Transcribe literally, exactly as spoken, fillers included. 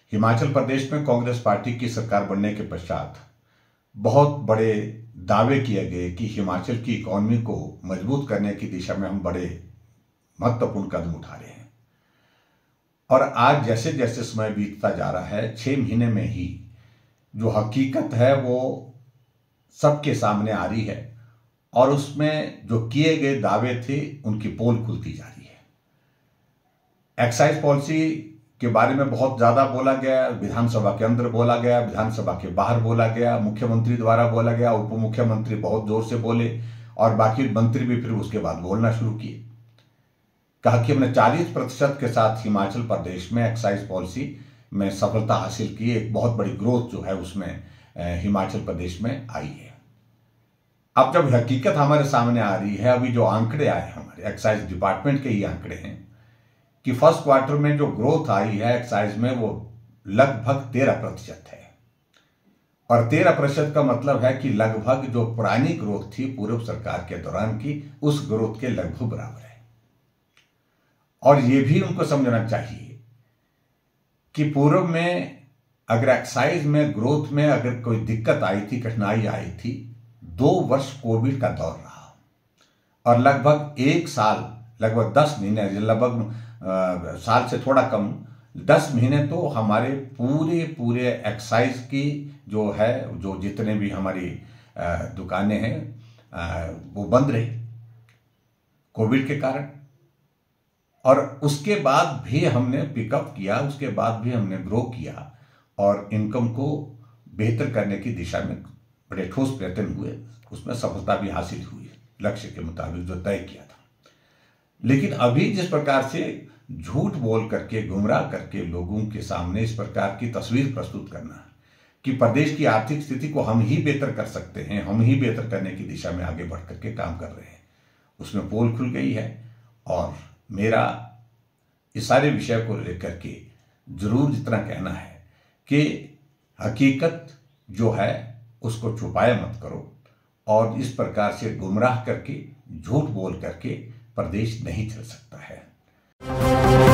हिमाचल प्रदेश में कांग्रेस पार्टी की सरकार बनने के पश्चात बहुत बड़े दावे किए गए कि हिमाचल की इकॉनमी को मजबूत करने की दिशा में हम बड़े महत्वपूर्ण कदम उठा रहे हैं। और आज जैसे जैसे समय बीतता जा रहा है, छह महीने में ही जो हकीकत है वो सबके सामने आ रही है और उसमें जो किए गए दावे थे उनकी पोल खुलती जा रही है। एक्साइज पॉलिसी के बारे में बहुत ज्यादा बोला गया, विधानसभा के अंदर बोला गया, विधानसभा के बाहर बोला गया, मुख्यमंत्री द्वारा बोला गया, उप मुख्यमंत्री बहुत जोर से बोले और बाकी मंत्री भी फिर उसके बाद बोलना शुरू किए। कहा कि हमने चालीस प्रतिशत के साथ हिमाचल प्रदेश में एक्साइज पॉलिसी में सफलता हासिल की, एक बहुत बड़ी ग्रोथ जो है उसमें हिमाचल प्रदेश में आई है। अब जब हकीकत हमारे सामने आ रही है, अभी जो आंकड़े आए हमारे एक्साइज डिपार्टमेंट के ही आंकड़े हैं कि फर्स्ट क्वार्टर में जो ग्रोथ आई है एक्साइज में वो लगभग तेरह प्रतिशत है। और तेरह प्रतिशत का मतलब है कि लगभग जो पुरानी ग्रोथ थी पूर्व सरकार के दौरान की, उस ग्रोथ के लगभग बराबर है। और ये भी उनको समझना चाहिए कि पूर्व में अगर एक्साइज में ग्रोथ में अगर कोई दिक्कत आई थी, कठिनाई आई थी, दो वर्ष कोविड का दौर रहा और लगभग एक साल, लगभग दस महीने, लगभग साल से थोड़ा कम दस महीने तो हमारे पूरे पूरे एक्साइज की जो है, जो जितने भी हमारी दुकानें हैं वो बंद रही कोविड के कारण। और उसके बाद भी हमने पिकअप किया, उसके बाद भी हमने ग्रो किया और इनकम को बेहतर करने की दिशा में बड़े ठोस प्रयत्न हुए, उसमें सफलता भी हासिल हुई लक्ष्य के मुताबिक जो तय किया था। लेकिन अभी जिस प्रकार से झूठ बोल करके, गुमराह करके लोगों के सामने इस प्रकार की तस्वीर प्रस्तुत करना कि प्रदेश की आर्थिक स्थिति को हम ही बेहतर कर सकते हैं, हम ही बेहतर करने की दिशा में आगे बढ़ करके काम कर रहे हैं, उसमें पोल खुल गई है। और मेरा इस सारे विषय को लेकर के जरूर इतना कहना है कि हकीकत जो है उसको छुपाया मत करो और इस प्रकार से गुमराह करके, झूठ बोल करके प्रदेश नहीं चल सकता है।